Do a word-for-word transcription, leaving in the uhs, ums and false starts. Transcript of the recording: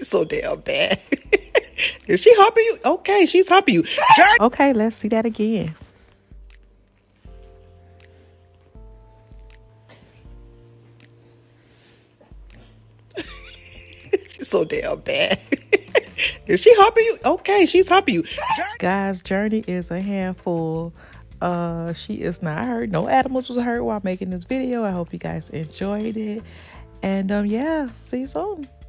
So damn bad. Is she humping you? Okay, she's humping you. Journey. Okay, let's see that again. So damn bad. Is she humping you? Okay, she's humping you. Journey. Guys, Journey is a handful. Uh, she is not hurt. No animals was hurt while making this video. I hope you guys enjoyed it. And um, yeah, see you soon.